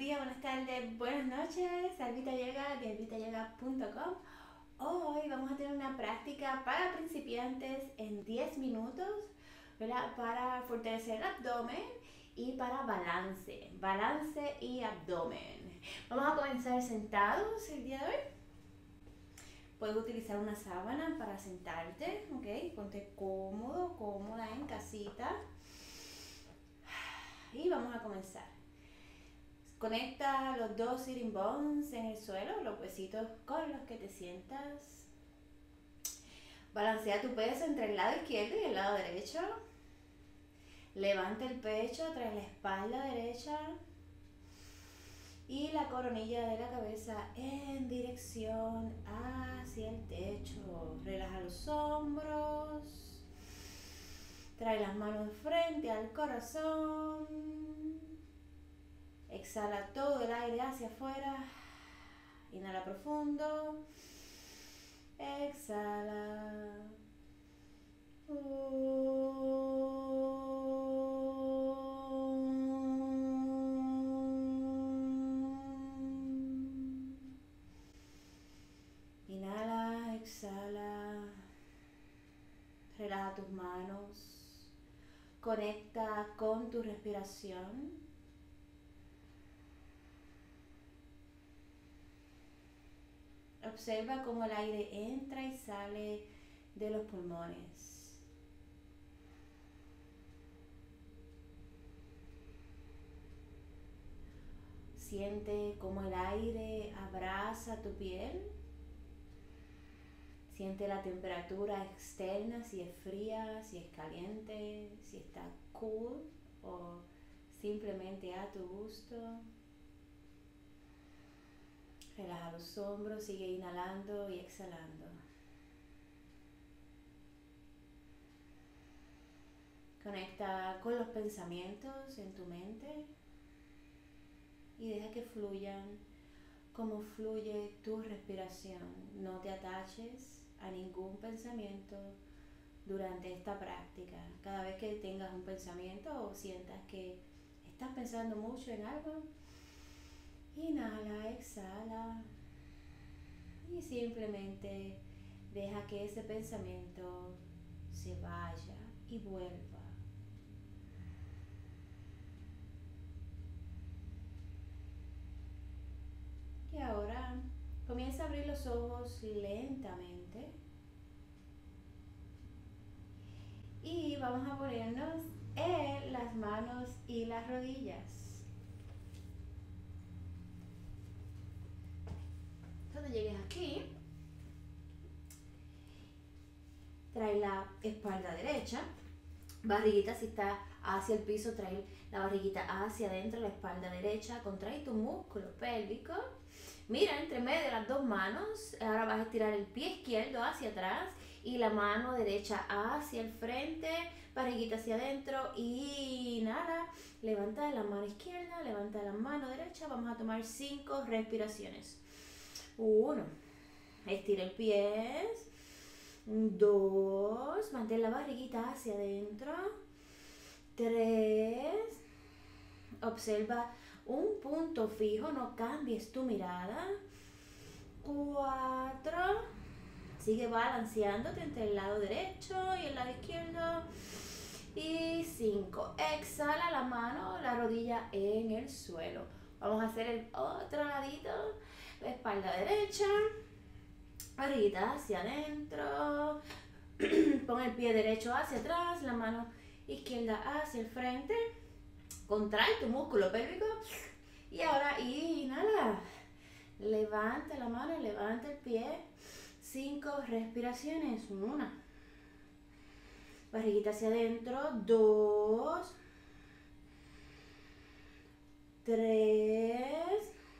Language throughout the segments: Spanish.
días, buenas tardes, buenas noches. Albita Yoga de albitayoga.com. Hoy vamos a tener una práctica para principiantes en 10 minutos, ¿verdad? Para fortalecer el abdomen y para balance y abdomen. Vamos a comenzar sentados el día de hoy. Puedes utilizar una sábana para sentarte, ¿ok? Ponte cómodo, cómoda en casita. Y vamos a comenzar. Conecta los dos sitting bones en el suelo, los huesitos con los que te sientas. Balancea tu peso entre el lado izquierdo y el lado derecho. Levanta el pecho, trae la espalda derecha y la coronilla de la cabeza en dirección hacia el techo. Relaja los hombros. Trae las manos frente al corazón. Exhala todo el aire hacia afuera. Inhala profundo. Exhala. Inhala, exhala. Relaja tus manos. Conecta con tu respiración. Observa cómo el aire entra y sale de los pulmones. Siente cómo el aire abraza tu piel. Siente la temperatura externa, si es fría, si es caliente, si está cool o simplemente a tu gusto. Relaja los hombros, sigue inhalando y exhalando. Conecta con los pensamientos en tu mente y deja que fluyan como fluye tu respiración. No te ataches a ningún pensamiento durante esta práctica. Cada vez que tengas un pensamiento o sientas que estás pensando mucho en algo, inhala, exhala y simplemente deja que ese pensamiento se vaya y vuelva. Y ahora comienza a abrir los ojos lentamente y vamos a ponernos en las manos y las rodillas. Cuando llegues aquí, trae la espalda derecha, barriguita si está hacia el piso, trae la barriguita hacia adentro, la espalda derecha, contrae tu músculo pélvico, mira entre medio de las dos manos, ahora vas a estirar el pie izquierdo hacia atrás y la mano derecha hacia el frente, barriguita hacia adentro, inhala, levanta la mano izquierda, levanta la mano derecha, vamos a tomar 5 respiraciones. 1, estira el pie. 2, mantén la barriguita hacia adentro. 3, observa un punto fijo, no cambies tu mirada. 4, sigue balanceándote entre el lado derecho y el lado izquierdo. Y 5, exhala la mano, la rodilla en el suelo. Vamos a hacer el otro ladito. La espalda derecha, barriguita hacia adentro, pon el pie derecho hacia atrás, la mano izquierda hacia el frente, contrae tu músculo pélvico y ahora inhala, levanta la mano, levanta el pie, 5 respiraciones, 1, barriguita hacia adentro, 2, 3,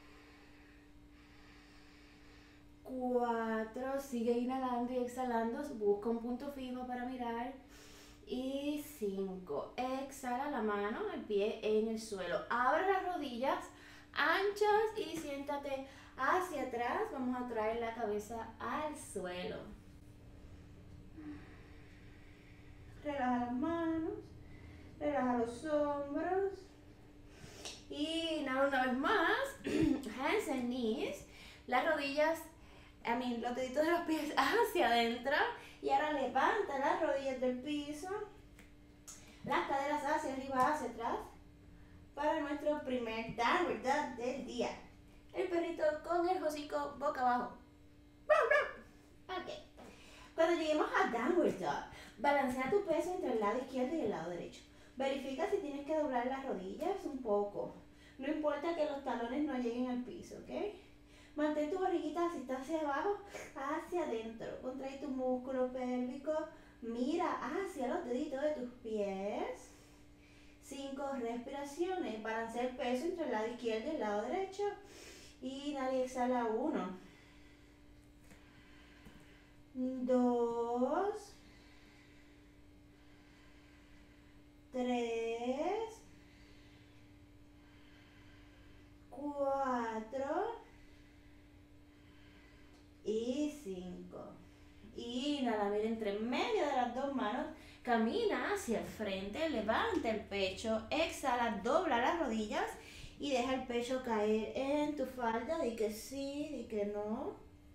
4, sigue inhalando y exhalando, busca un punto fijo para mirar. Y 5, exhala la mano, el pie en el suelo. Abre las rodillas anchas y siéntate hacia atrás. Vamos a traer la cabeza al suelo. Relaja las manos, relaja los hombros. Y inhala una vez más. hands and knees, las rodillas, los deditos de los pies hacia adentro. Y ahora levanta las rodillas del piso, las caderas hacia arriba, hacia atrás, para nuestro primer downward dog del día. El perrito con el hocico boca abajo. Ok. Cuando lleguemos a downward dog, balancea tu peso entre el lado izquierdo y el lado derecho. Verifica si tienes que doblar las rodillas un poco. No importa que los talones no lleguen al piso, ¿ok? Mantén tu barriguita, si está hacia abajo, hacia adentro. Contrae tu músculo pélvico. Mira hacia los deditos de tus pies. 5 respiraciones. Balancea el peso entre el lado izquierdo y el lado derecho. Inhala y exhala. 1, 2, 3, 4 y 5. Inhala, mira entre medio de las dos manos. Camina hacia el frente, levanta el pecho, exhala, dobla las rodillas y deja el pecho caer en tu falda. Di que sí, di que no.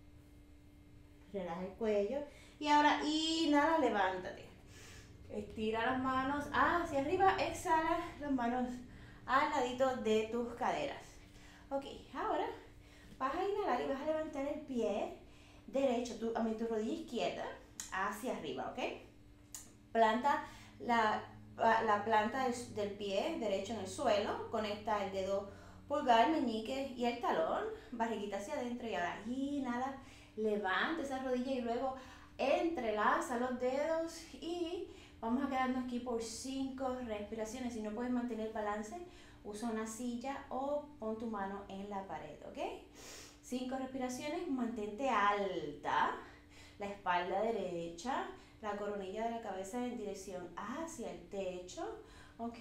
Relaja el cuello. Y ahora inhala, levántate. Estira las manos hacia arriba, exhala las manos al ladito de tus caderas. Ok, ahora vas a inhalar y vas a levantar el pie derecho, tu rodilla izquierda hacia arriba, ¿ok? Planta la planta del pie derecho en el suelo, conecta el dedo pulgar, meñique y el talón, barriguita hacia adentro y ahora inhala, levanta esa rodilla y luego entrelaza los dedos y vamos a quedarnos aquí por 5 respiraciones. Si no puedes mantener el balance, usa una silla o pon tu mano en la pared, ¿ok? 5 respiraciones, mantente alta, la espalda derecha, la coronilla de la cabeza en dirección hacia el techo, ¿ok?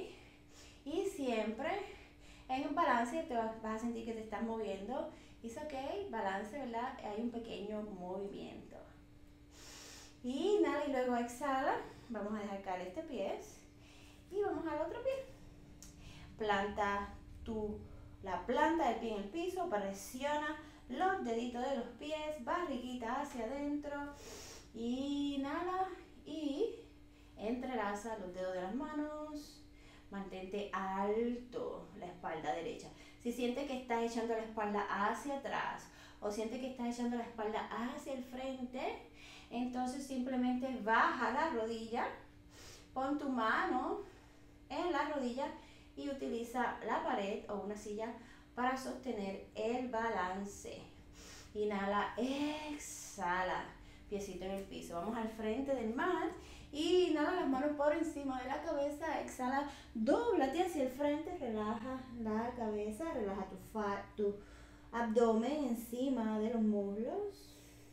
Y siempre en un balance te vas a sentir que te estás moviendo. Es ok, balance, ¿verdad? Hay un pequeño movimiento. Inhala y luego exhala. Vamos a dejar caer este pie y vamos al otro pie. Planta la planta del pie en el piso, presiona los deditos de los pies, barriguita hacia adentro. Inhala y entrelaza los dedos de las manos. Mantente alto la espalda derecha. Si sientes que estás echando la espalda hacia atrás o sientes que estás echando la espalda hacia el frente, entonces simplemente baja la rodilla, pon tu mano en la rodilla y utiliza la pared o una silla para sostener el balance. Inhala, exhala, piecito en el piso. Vamos al frente del mat. Inhala las manos por encima de la cabeza, exhala, dóblate hacia el frente, relaja la cabeza, relaja tu abdomen encima de los muslos.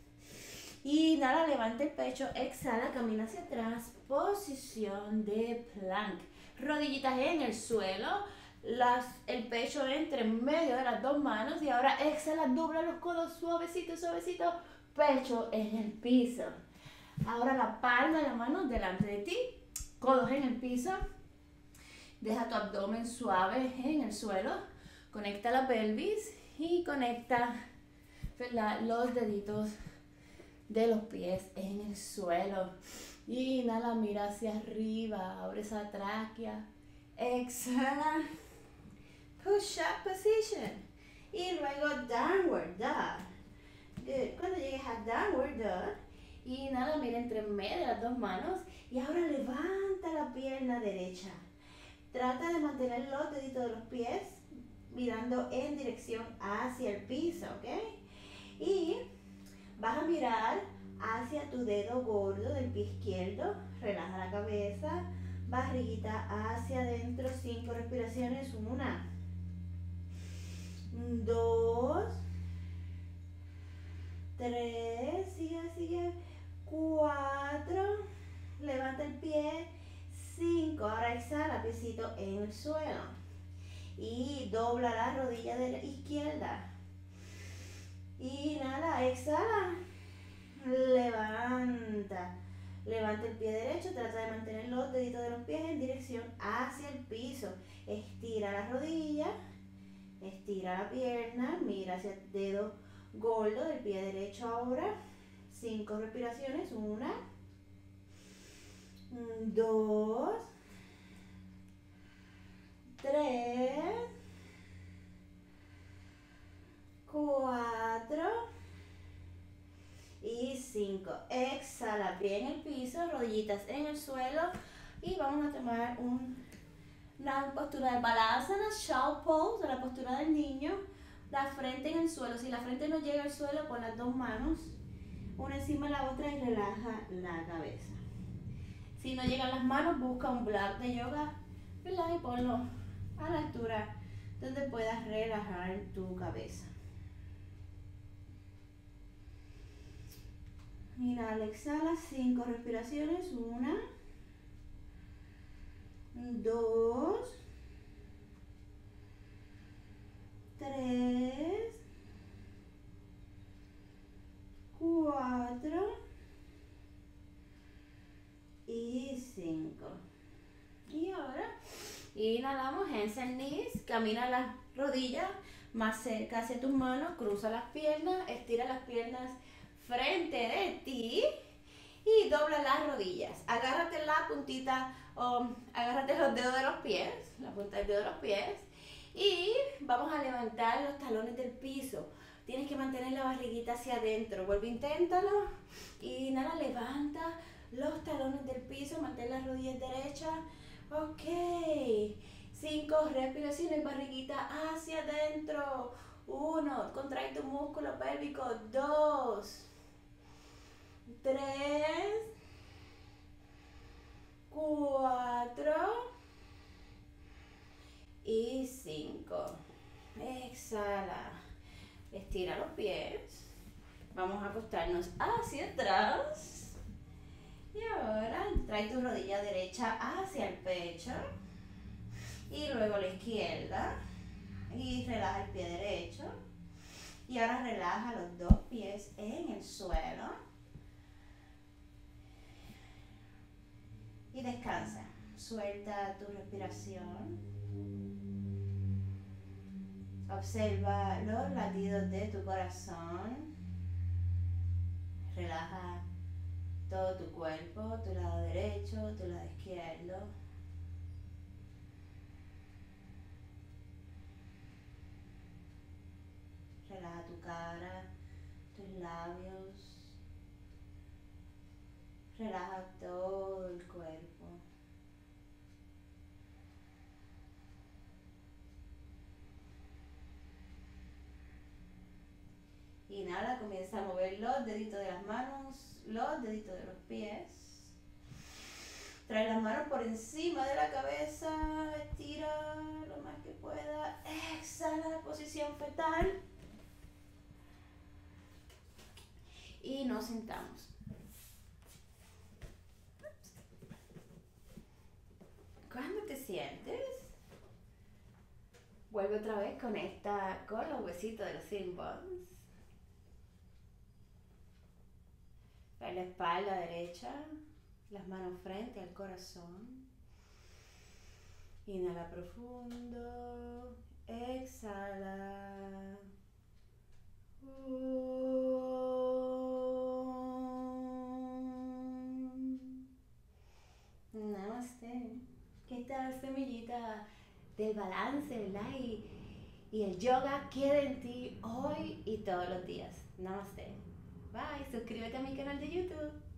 Inhala, levanta el pecho, exhala, camina hacia atrás, posición de plank. Rodillitas en el suelo, el pecho entre medio de las dos manos y ahora exhala, dobla los codos suavecito, suavecito, pecho en el piso. Ahora la palma de la mano delante de ti, codos en el piso, deja tu abdomen suave en el suelo, conecta la pelvis y conecta, ¿verdad?, los deditos de los pies en el suelo. Inhala, mira hacia arriba, abre esa tráquea, exhala, push up position y luego downward dog. Good. Cuando llegues a downward dog, inhala, mira entre medio de las dos manos y ahora levanta la pierna derecha. Trata de mantener los deditos de los pies mirando en dirección hacia el piso, ¿ok? Y vas a mirar hacia tu dedo gordo del pie izquierdo, relaja la cabeza, barriguita hacia adentro, 5 respiraciones, 1, 2, 3, sigue, 4, levanta el pie, 5, ahora exhala, piecito en el suelo y dobla la rodilla de la izquierda, inhala, exhala, levanta el pie derecho, trata de mantener los deditos de los pies en dirección hacia el piso, estira la rodilla, Estira la pierna, mira hacia el dedo gordo del pie derecho ahora. 5 respiraciones. 1, 2, 3, 4 y 5. Exhala, pie en el piso, rodillitas en el suelo y vamos a tomar una postura de Balasana, Child Pose, la postura del niño, la frente en el suelo. Si la frente no llega al suelo, pon las dos manos una encima de la otra y relaja la cabeza. Si no llegan las manos, busca un block de yoga, ¿verdad? Y ponlo a la altura donde puedas relajar tu cabeza. Inhala, exhala, 5 respiraciones. 1, 2, 3, 4 y 5. Y ahora inhalamos, hands and knees, camina las rodillas más cerca hacia tus manos, cruza las piernas, estira las piernas frente de ti y dobla las rodillas. Agárrate la puntita, agárrate los dedos de los pies, la punta del dedo de los pies y vamos a levantar los talones del piso. Tienes que mantener la barriguita hacia adentro. Vuelve, inténtalo. Inhala, levanta los talones del piso, mantén las rodillas derechas. Ok. 5 respiraciones, barriguita hacia adentro. 1, contrae tu músculo pélvico. 2, 3, 4 y 5. Exhala. Estira los pies. Vamos a acostarnos hacia atrás. Y ahora trae tu rodilla derecha hacia el pecho. Y luego la izquierda. Y relaja el pie derecho. Y ahora relaja los dos pies en el suelo. Y descansa. Suelta tu respiración. Observa los latidos de tu corazón. Relaja todo tu cuerpo, tu lado derecho, tu lado izquierdo. Relaja tu cara, tus labios. Relaja todo el cuerpo. Inhala, comienza a mover los deditos de las manos, los deditos de los pies. Trae las manos por encima de la cabeza, estira lo más que pueda. Exhala, posición fetal. Y nos sentamos. Cuando te sientes, vuelve otra vez, conecta con los huesitos de los sit bones. Trae la espalda derecha, las manos frente al corazón. Inhala profundo, exhala. Namaste. Que esta semillita del balance, ¿verdad? Y el yoga quede en ti hoy y todos los días. Namaste. Bye. Suscríbete a mi canal de YouTube.